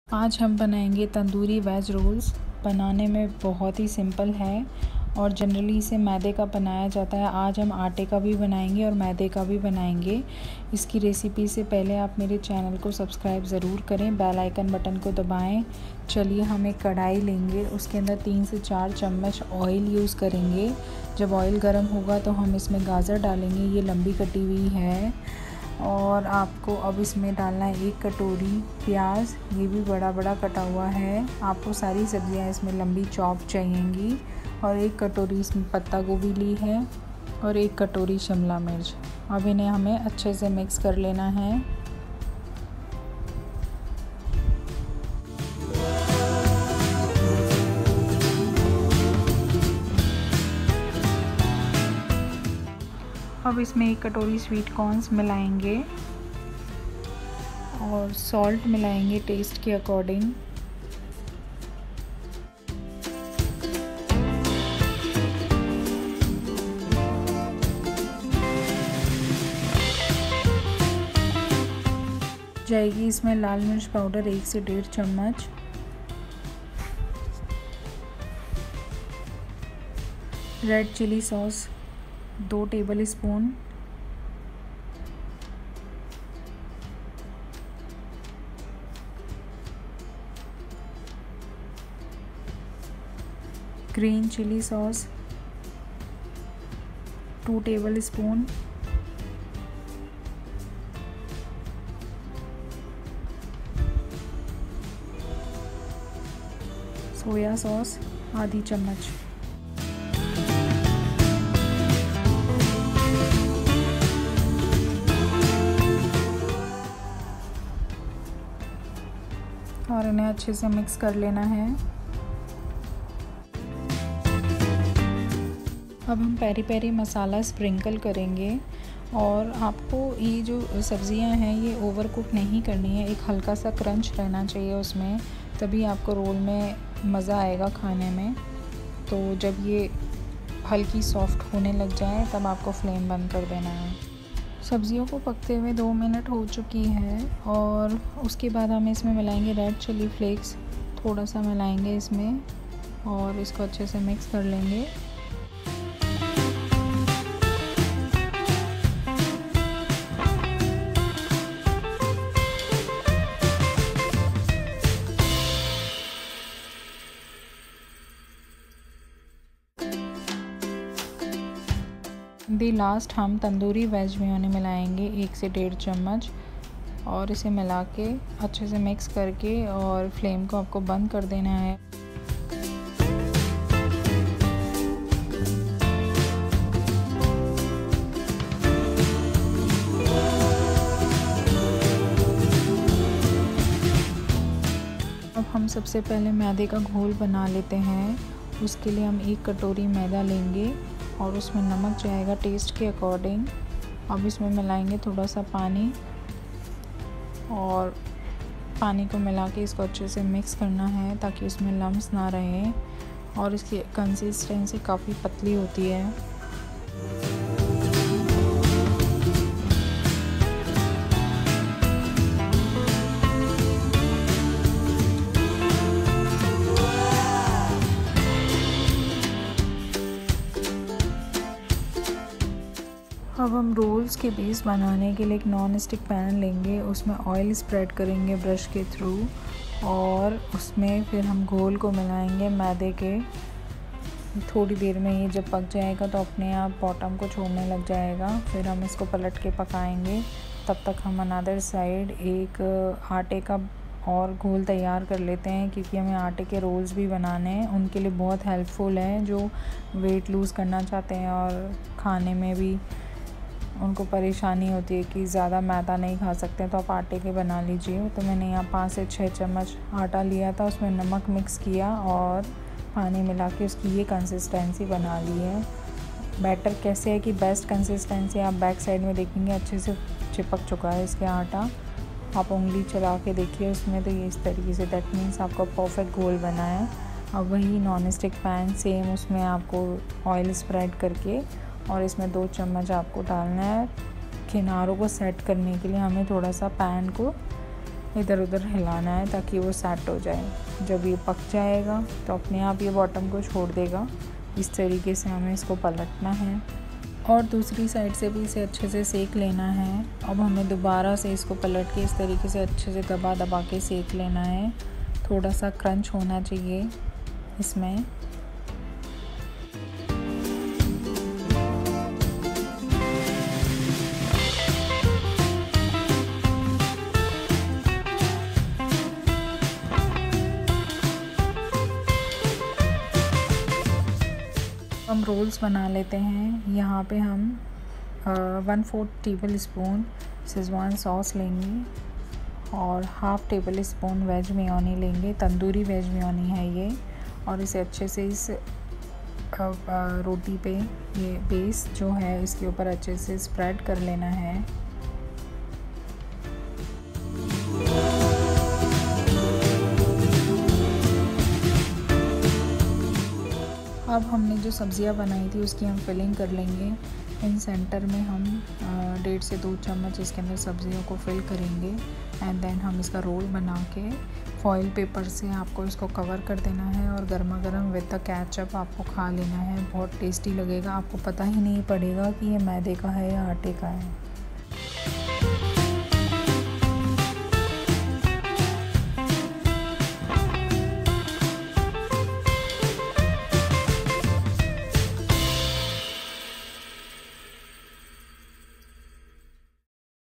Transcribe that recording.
आज हम बनाएंगे तंदूरी वेज रोल्स। बनाने में बहुत ही सिंपल है और जनरली इसे मैदे का बनाया जाता है। आज हम आटे का भी बनाएंगे और मैदे का भी बनाएंगे। इसकी रेसिपी से पहले आप मेरे चैनल को सब्सक्राइब ज़रूर करें, बेल आइकन बटन को दबाएं। चलिए हम एक कढ़ाई लेंगे, उसके अंदर 3 से 4 चम्मच ऑयल यूज़ करेंगे। जब ऑयल गर्म होगा तो हम इसमें गाजर डालेंगे, ये लंबी कटी हुई है। और आपको अब इसमें डालना है 1 कटोरी प्याज, ये भी बड़ा बड़ा कटा हुआ है। आपको सारी सब्जियां इसमें लंबी चॉप चाहिएंगी। और 1 कटोरी इसमें पत्ता गोभी ली है और 1 कटोरी शिमला मिर्च। अब इन्हें हमें अच्छे से मिक्स कर लेना है। अब इसमें 1 कटोरी स्वीट कॉर्न्स मिलाएंगे और सॉल्ट मिलाएंगे टेस्ट के अकॉर्डिंग। जाएगी इसमें लाल मिर्च पाउडर 1 से 1.5 चम्मच, red chilli sauce 2 tablespoon, green chilli sauce 2 tablespoon, soya sauce आधी चम्मच। और इन्हें अच्छे से मिक्स कर लेना है। अब हम पेरी पेरी मसाला स्प्रिंकल करेंगे। और आपको ये जो सब्ज़ियां हैं ये ओवर कुक नहीं करनी है, एक हल्का सा क्रंच रहना चाहिए उसमें, तभी आपको रोल में मज़ा आएगा खाने में। तो जब ये हल्की सॉफ्ट होने लग जाए तब आपको फ्लेम बंद कर देना है। सब्जियों को पकते हुए 2 मिनट हो चुकी है और उसके बाद हम इसमें मिलाएंगे रेड चिली फ्लेक्स, थोड़ा सा मिलाएंगे इसमें और इसको अच्छे से मिक्स कर लेंगे। दी लास्ट हम तंदूरी वेज मेयोनी मिलाएंगे 1 से 1.5 चम्मच और इसे मिला के अच्छे से मिक्स करके और फ्लेम को आपको बंद कर देना है। अब हम सबसे पहले मैदे का घोल बना लेते हैं। उसके लिए हम 1 कटोरी मैदा लेंगे और उसमें नमक जाएगा टेस्ट के अकॉर्डिंग। अब इसमें मिलाएंगे थोड़ा सा पानी और पानी को मिला के इसको अच्छे से मिक्स करना है ताकि उसमें लम्स ना रहे। और इसकी कंसिस्टेंसी काफ़ी पतली होती है। अब हम रोल्स के बेस बनाने के लिए एक नॉन स्टिक पैन लेंगे, उसमें ऑयल स्प्रेड करेंगे ब्रश के थ्रू और उसमें फिर हम घोल को मिलाएंगे मैदे के। थोड़ी देर में ये जब पक जाएगा तो अपने आप बॉटम को छोड़ने लग जाएगा। फिर हम इसको पलट के पकाएंगे। तब तक हम अनदर साइड एक आटे का और घोल तैयार कर लेते हैं, क्योंकि हमें आटे के रोल्स भी बनाने हैं। उनके लिए बहुत हेल्पफुल है जो वेट लूज़ करना चाहते हैं और खाने में भी उनको परेशानी होती है कि ज़्यादा मैदा नहीं खा सकते, तो आप आटे के बना लीजिए। तो मैंने यहाँ 5 से 6 चम्मच आटा लिया था, उसमें नमक मिक्स किया और पानी मिला के उसकी ये कंसिस्टेंसी बना ली है। बैटर कैसे है कि बेस्ट कंसिस्टेंसी आप बैक साइड में देखेंगे अच्छे से चिपक चुका है इसके आटा। आप उंगली चला के देखिए उसमें, तो ये इस तरीके से, दैट मीन्स आपका परफेक्ट घोल बना है। अब वही नॉन स्टिक पैन सेम, उसमें आपको ऑयल स्प्रेड करके और इसमें 2 चम्मच आपको डालना है। किनारों को सेट करने के लिए हमें थोड़ा सा पैन को इधर उधर हिलाना है ताकि वो सेट हो जाए। जब ये पक जाएगा तो अपने आप ये बॉटम को छोड़ देगा। इस तरीके से हमें इसको पलटना है और दूसरी साइड से भी इसे अच्छे से सेक लेना है। अब हमें दोबारा से इसको पलट के इस तरीके से अच्छे से दबा दबा के सेक लेना है। थोड़ा सा क्रंच होना चाहिए इसमें। हम रोल्स बना लेते हैं। यहाँ पे हम 1/4 टेबल स्पून शेज़वान सॉस लेंगे और half tablespoon veg mayonnaise लेंगे। तंदूरी वेज मेयोनी है ये। और इसे अच्छे से इस रोटी पे ये बेस जो है इसके ऊपर अच्छे से स्प्रेड कर लेना है। अब हमने जो सब्ज़ियाँ बनाई थी उसकी हम फिलिंग कर लेंगे। इन सेंटर में हम 1.5 से 2 चम्मच इसके अंदर सब्ज़ियों को फिल करेंगे एंड देन हम इसका रोल बना के फॉइल पेपर से आपको इसको कवर कर देना है और गर्मा गर्म विद द केचप आपको खा लेना है। बहुत टेस्टी लगेगा, आपको पता ही नहीं पड़ेगा कि ये मैदे का है या आटे का है।